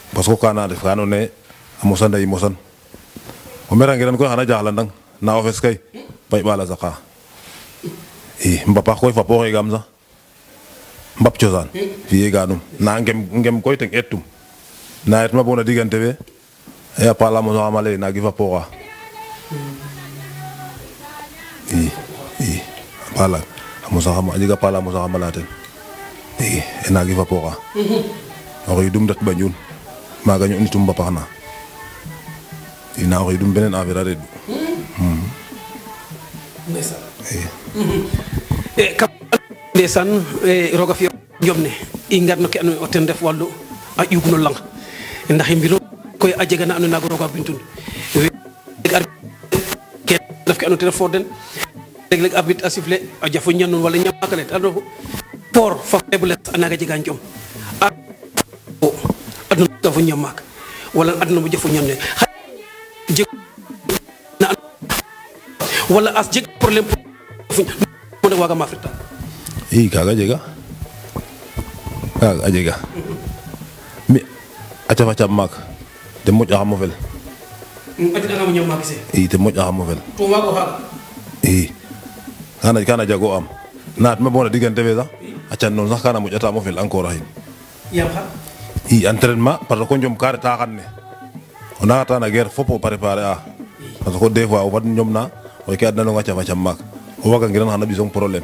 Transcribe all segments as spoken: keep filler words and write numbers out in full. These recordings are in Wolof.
parce que kana def kano ne amosan day mosan o mera ngiran ko xana jaxla ndang na ofes kay bay bala saqa i mbapa koy fa poxe gam sax mbap ciosan fiye ganum na ngem ngem koy tek etum na et ma bona digante be ya pala mo amale na gifa poxa i i pala amusa xama ajiga pala musa xamala ten i ena gifa poxa o dum dat bañun maga ñu nitum bapaxna ina o dum benen affaire redu hmm ndeysaan e kam ndeysaan e roga fi jomne i ngarno ke ando o ten def wallu a ƴugno lang ndax mbiro koy a jega na ando naga roga bintun ke def ke ando ten for den leg leg abit a sifle a jafo ñanon wala ñamakale ando por fa faiblesse anaga jega njom a aduna ka fo ñamak wala aduna mo jafo ñamne wala as jeg problème mo waga ma frita i kaga jega kaga jega mi acha fa cham mak te mo jaxamo fel adina nga mo ñam mak se i te mo jaxamo fel to wago ha i kana kana jago am naat ma bona digante be sax acha non sax kana mo jata mo fel encore hin yam ha i entraînement parce que ko njom kare ta xanne on a ta na guerre fopo préparer a parce que des fois o fad njom na o ke adna no ngacha fa cham mak o waga ngiran xana bisong problème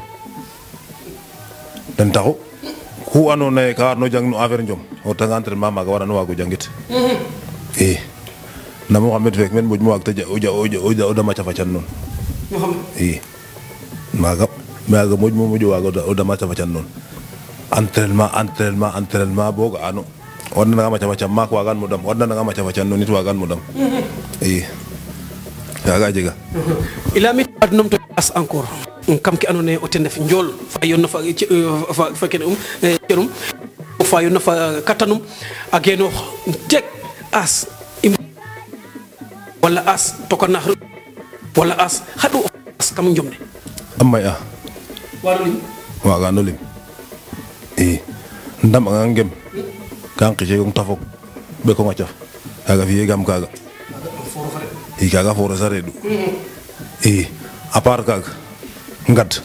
dan taxu ku ando na ka no jang no affaire njom o tanga entraînement maga wara no wago jangit eh na Mohamed fek men mo wag ta o ja o ja o da ma cha fa chan non Mohamed eh maga maga mo mo jo wago o da ma cha fa chan non entraînement entraînement entraînement boga ano wadna nga ma cha fa cham mak wagan mo dam wadna nga ma cha fa chan non nit wagan mo dam eh yaga jega ila mit adnom to as encore kam ki anone o ten def njol fa yonna fa fa ken um kerum fa yonna fa katanum ageno tek as wala as to ko nax wala as hadu as kam njomne amma ya walu waga no lim eh ndam nga ngem kan xije ngom tafok be ko ngacha aga fiye gam kaga i kaga foro sa redu i a part kaga ngat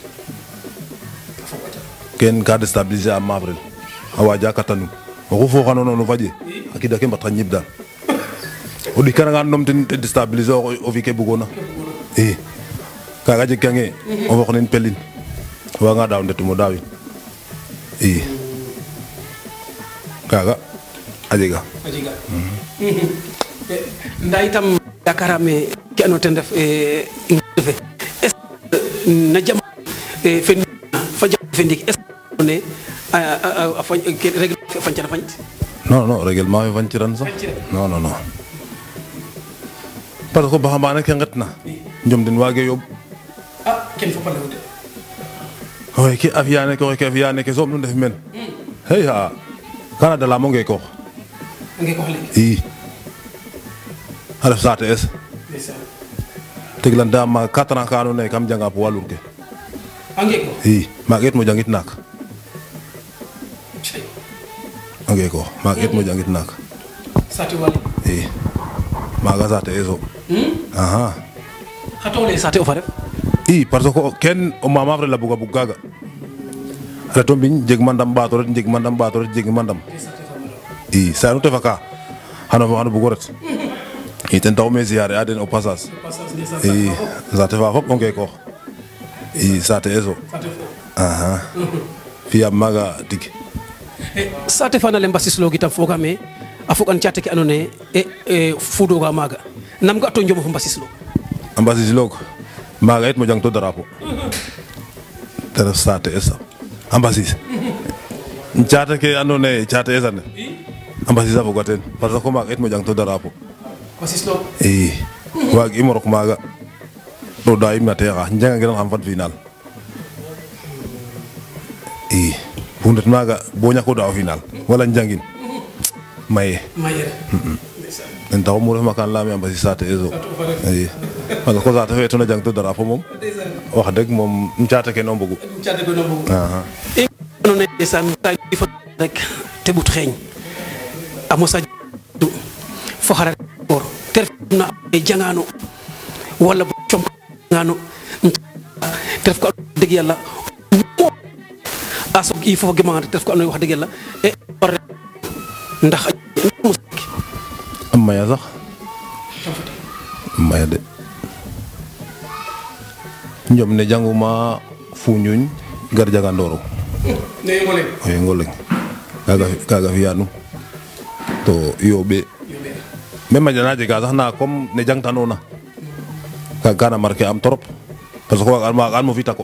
ken ka déstabiliser a mavrel a waja katanu oxu foxano no faje a kida ke mbat xa ñib dal o ɗik kananga nom ten te déstabiliser o fi ke bugona i kaga jeg kange o fox nin pelin o wanga daaw ndetum o daawin i kaga a jega a jega nda itam yakarame ke ando ten def e est na jam e fen fa jam fendik est ne a fa ke règle fa ci fañ non non règlement fi fañ ci ran sax non non non parce que ba xamane ke ngatna ñom den wage yob ah ken fa pale wude oy ki afiane ko ke afiane ke som nu def men hey ha kana da la mo nge ko nge ko xale i alaf sate es teglan da ma quatre ans kanu ne kam janga po walur ke ange ko i maget mo jangit nak ange ko maget mo jangit nak sate wali i maga sate eso hmm aha khatole sate o fare i parce que ken o mama vre la buga bugaga ala to biñ jeg mandam bato rek jeg mandam bato rek jeg mandam i sa no tefaka hano hano bugoret i ten taw me ziare aden au passage i sate fa fop onge ko i sate eso aha fiya maga dig sate fa na le mbasis lo gitam foga me afukan ciate ke anone e fudo ga maga nam ga to njom fo mbasis lo mbasis lo maga et mo jang to drapo ter sate eso ambasis ciate ke anone ciate esane ambasis a foga ten parce que maga et mo jang to drapo Basislo eh wag imorok maga do day matera njanga ngiran xam fat final eh bundet maga bonya ko daw final wala njangin maye maye en taw mo ma kan lami ambasi sate ezo eh parce que sate feto na jang to dara fo mom wax deug mom ntiata ke no mbugu ntiata ko no mbugu aha e non ne san ta difa rek te but xegn amosa fo hara or ter na e jangano wala bo com ngano def ko deug yalla aso il faut gëma def ko wax deug yalla e ndax am maya sax maya de ñom ne janguma fuñuñ gar jaga ndoro ne ngolé ay ngolé kaga kaga fi yanu to yobe même ma jana jega sax na comme ne jangtanona ka kana marqué am trop parce que waga ma mo fi tako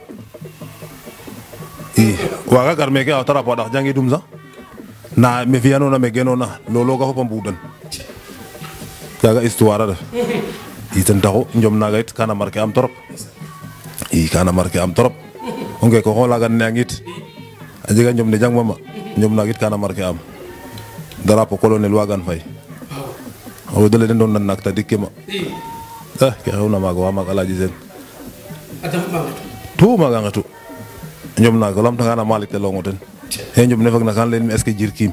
i waga gar meke aw tarapo dax jangi dum sax na me fi yanona me genona lolo ga fopam budan kaga histoire def i tan taxo njom naga it kana marqué am trop i kana marqué am trop onge ko xola gan nangit a jega njom ne jang mama njom naga it kana marqué am drapeau colonel wagan fay o dole den don nan nak ta dikkema ah ke xewna maga wa mag alaji sen adam maga tu maga ngatu njom naga lam tanga na malik te longo ten he njom ne fak na kan len est ce que jirkim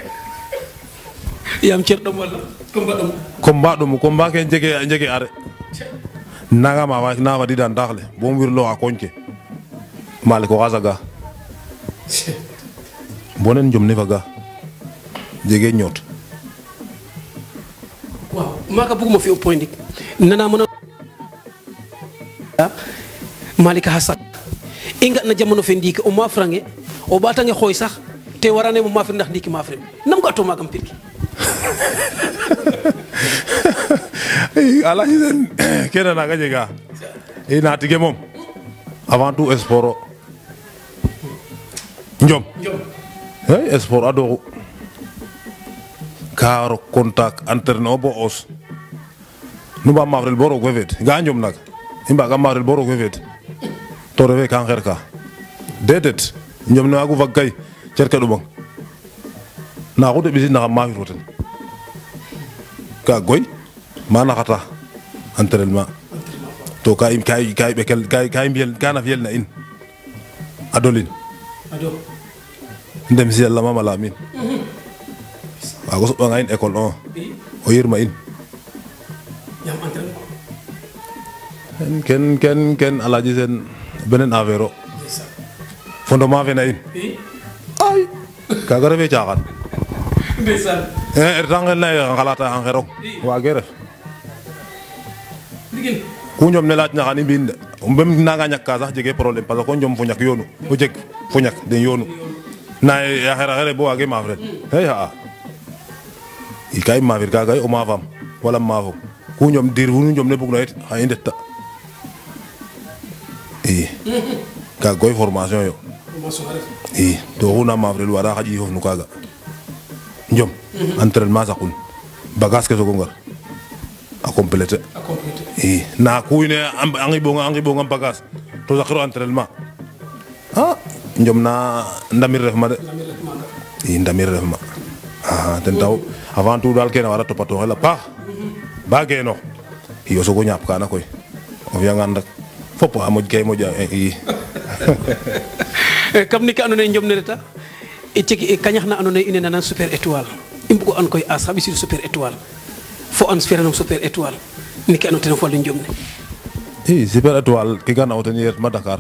yam cer dom wala komba dom combat dum combat ke jege jege are naga ma wa na wa di dan daxle bo mbir lo a konke malik ko gazaga bonen njom ne faga jege ñot waaw maga buguma fi au point dik nana mëna malika hasan inga na jamono fe ndiki o ma frange o bata nga xoy sax te warane mo ma fi ndax ndiki ma fi nam ko ato magam pirki ala hisen kena naga jega ina tige mom avant tout esporo njom njom hey esport ado karo contact entraîneur bo os nu ba mavrel boro gwevet ga njom nak imba ga mavrel boro gwevet to rewe kan kherka dedet njom na gu vagay cerke du bang na ko de bisi na ma fi roten ka goy mana khata entraînement to kay kay kay bekel kay kay biel kana fiel na in adolin ado ndem si yalla mama la min wa go so nga in école on o yirma in yam entraînement ken ken ken alaji sen benen affaire fondement fe na in ay kaga refe caaxaan ndeysaan eh ertangel na xalata en xero wa geref digin ku ñom ne laaj na xani mbiin de mbem naga ñak ka sax jege problème parce que ko ñom fu ñak yoonu o jeg fu ñak de yoonu na ya xera xere bo wage maafret hey ha i kay maafir kaga o maafam wala maafo ku ñom dir fu ñom ne bug na it xa i ndeta i ka goy formation yo i to xuna maafrel wara xaƴi fof nu kaga njom entraînement saqun bagage ke sogo ngar a compléter a compléter i na kuyne angi bonga angi bonga bagage to saqiro entraînement ah njom na ndamir ref ma de i ndamir ref ma ah ten taw avant tout dal kene wara topato xela paax ba geno i o sogo ñap kana koy o fiya ngan rek fop a moj kay moja i kam ni ka andona njom ne reta e cegi e kañaxna andona ine nana super étoile i mbugo an koy a saɓi sur super étoile fo an feranum super étoile ni ke andona ten fo njom ne i super étoile ke gana o ten yer ma Dakar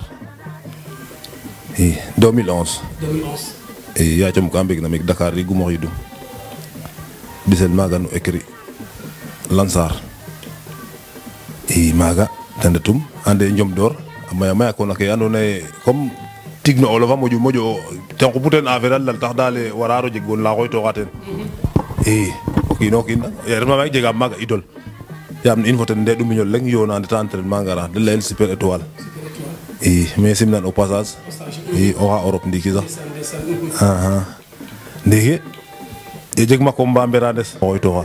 i deux mille onze deux mille onze i ya com ka mbeg na meg Dakar i gumo xidum bisel maga no écrit Lansar i maga ten retum ande njom dor a maya maya kona ke andona ye comme tigno olofa moƴo moƴo ten xupu ten affaire al lal tax dale wararo jeg gon la xoytoxa ten i o kiino kiin ya refma mek jegam maga idole yaam in fo ten nde ɗumiñol leŋ yona ndeta entraînement ngara de leyel super étoile i mais simnan au passage i oxa Europe ndiki sax aha ndiki ye jeg ma combat mbera des xoytoxa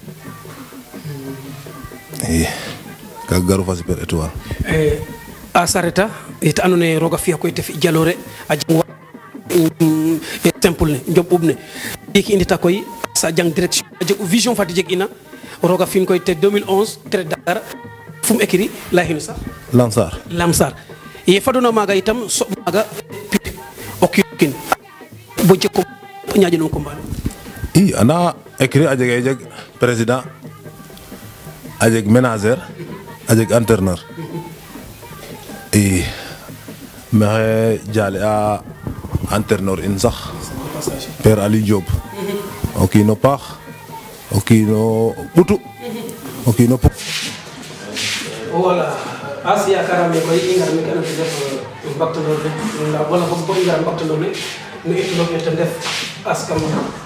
i kaga garu fa super étoile a sareta it andona ye roga fiya koy te fi jalore a jang wa temple ne njob ub ne iki indita koy sa jang direction a jeg vision fati jeg ina roga fin koy te deux mille onze trait Dakar fum écrit la hinu sax Lansar Lamsar ye fadona maga itam so maga pit okin bo jekko ñaaje non combat i ana écrit a jega jeg président a jeg ménagère a jeg entraîneur i maxey jaale a entraîneur in sax Père Ali Diop o kiino paax o kiino ɓutu o kiino puk voilà as yakarame koy i ngar meke ando def mbaktandoor le wala boog bo i ngar mbaktandoor le no étude ten ref as kam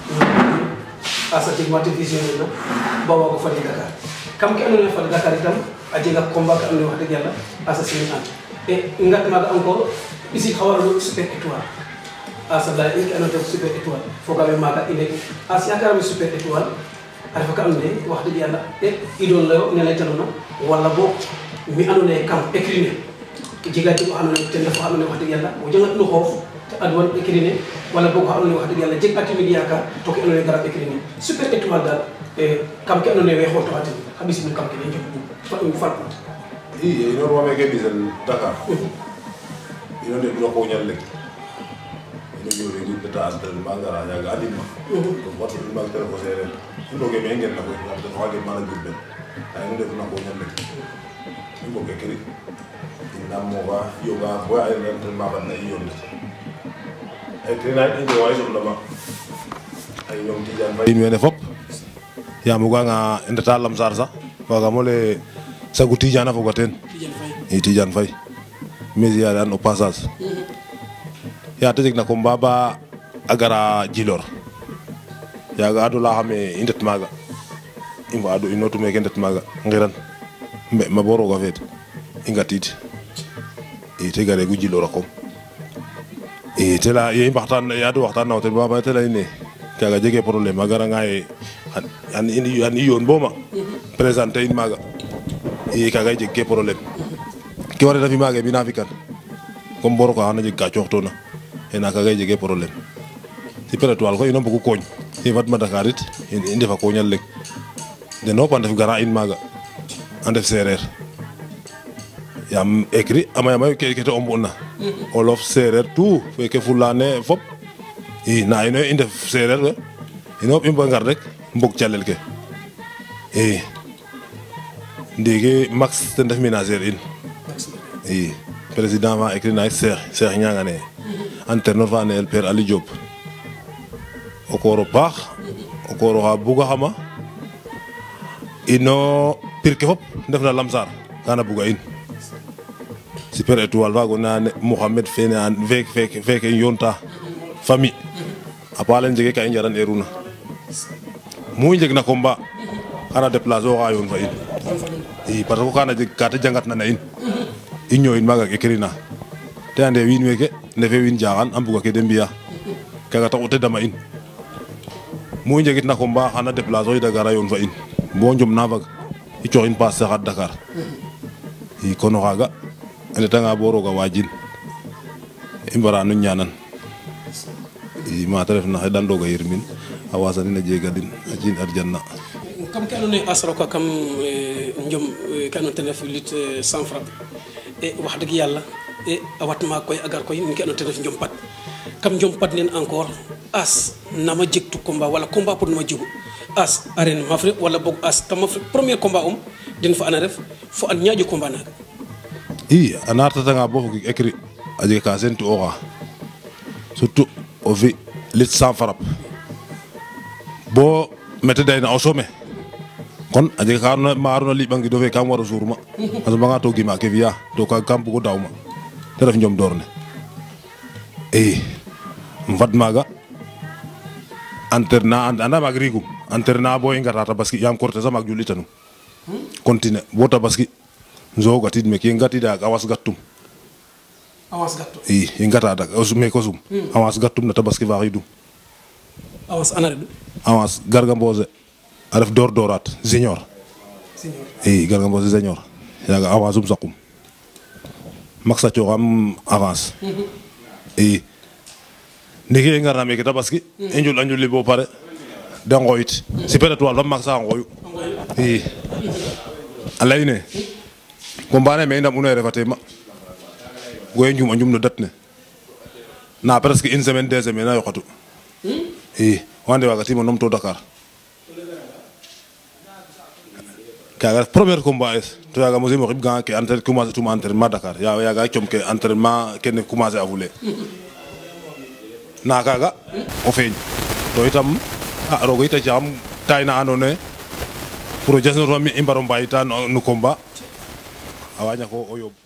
as a jeg mate visionné na ba waago fadi Dakar kam ke ando naye fadi Dakar itam a jega combat ka ando naye wax dëgg yàlla as a signé an et ngat maaga encore ici xa waralu super étoile as a leya in ke ando naye super étoile fogaame maaga i ne as yakarame super étoile a refa ka ando naye wax dëgg yàlla e idole layo ne leytanoona wala boog mi ando naye kam écrit ne jega jeg oxa ando naye ten ref oxa ando naye wax dëgg yàlla o jangat no xoof te adwan écrit ne wala boog oxa ando naye wax dëgg yàlla jeg atimit yaakaar to ke ando naye gara écrit ne super étoile daal kam ke ando naye we xooytoxa ten xa ɓisin kam ke ne njegu fa um falput i inoor wa meke ɓisel Dakar ino ndeɓino koñal leŋ ino jore ngiɗ ndeta entraînement ngara yaga andin ma comme watu in maag te refo sereer i mboge me i ngen na koy yaam ten oxa gen mana Diourbel nda ino ndefna koñal leŋ i mbog écrit in nam moofa yoga boya a entraînement fadna i yoonit écrit na i njewa i soxla ma ay ñoom Tidiane Faye in wene fop yaam o ga'anga i ndeta Lamsar sax wagaam o lay sagu Tidiane a foga teen i Tidiane Faye mais ziare an au passage ya te jeg na combat ba a gara Djilor yaga ado laxame i ndet maaga i mbaadu inotu meke ndet maaga ngiran mbe ma bo roog a feed i ngatid i te garegu Djilor a kom i te leya ye i mbaxtaan yaadu waxtaan na ten baba te ley ne kaga jege problème a garanga ye xan i yoon bo ma présenter in maaga i kaga i jeg ke problème ke warena fi maaga bina fikan comme boro ko xana jeg ka cooxtona e na kaga i jege problème super étoile koy ino mbugu koñ i fadma Dakar it i ndefa koñal leŋ den fop a ndef gara in maaga a ndef sereer yaam écrit a maya mayu ke te ombuna olof sereer tout feke fulane fop i na ino i ndef sereer we ino fop i mba ngar rek mbog calel ke i ndiki max ten ref ménagère in i président fa écrit na Cheikh Cheikh Niangane entraîneur fa anel Père Ali Diop o kooro paax o kooro xa buga xama ino pir ke fop ndefna Lamsar kana buga in super étoile fago na Mohamed fene an feke feke yonta famille a palen jege ka i njaran eruna mu i njeg na combat xana déplacer oxa yoon fa in i parce que kana jeg ka te jangat na na in i ñooyin maaga écrit na te ande wiin weke ndefe wiin jaxan a mbuga ke de mbiya kaga taxu te dama in mu i njegit na combat xana déplacer oxida gara yoon fa in bo njom na fag i cooxin paas saxat Dakar i kono xaaga i ndetanga bo roog a waajin i mbara no ñaanan i mata refna xeɗan roog a yirmin a wasanin a jegadin a ciin arjanna kam ke andoona yee as roka kam njom ke andoona ten ref lutte sans frappe e wax dëgg yàlla e a watma koy a gar koy ke andoona ten ref njom pat kam njom pat nen encore as nama jegtu combat wala combat pour nama jegu as arène mafre wala boog as ta mafre premier combat um den fa ana ref fo an ñaaƴo combat naaga i a natatanga bo fogik écrit a jega ka sentu oxa surtout o fi lutte sans frappe bo mete dayna o some kon a jega ka ma arona liɓangido fe kam waro suurma a soɓanga to gima ke fiya to kaga kam bugo dawma te ref njom door ne i um fad maaga entraînement anda maag rigum entraînement bo i ngata tabaski yaam korte sa maag julitanu continuer bo tabaski so gatid meke gatida awas gattum avance gattum i i ngata dak meke o sum avance gattum na tabaski fa xidum avance ana reɗu avance Garga Mbossé a ref door doorat junior i Garga Mbossé junior yaga avance um saqum max a cooxam avance i ndiki i ngarna meke tabaski i njul a njuli bo pare de ngoyit super étoile fa max a ngoyu i a leyne combat ne me i ndam'una ye refate ma goye njum a njum no dat ne na presque une semaine deux semaines a yoqatu i wande waagatim o numto Dakar kaga premier combat es to yaga mosimo xib ga ke entraînement commencer tuma entraînement Dakar ya yaga com ke entraînement kene commencer a fule na kaga o feeñ to itam a rogo ita jam tayna andone pour jasno mi i mbaro mbayita no combat a waña ko o yob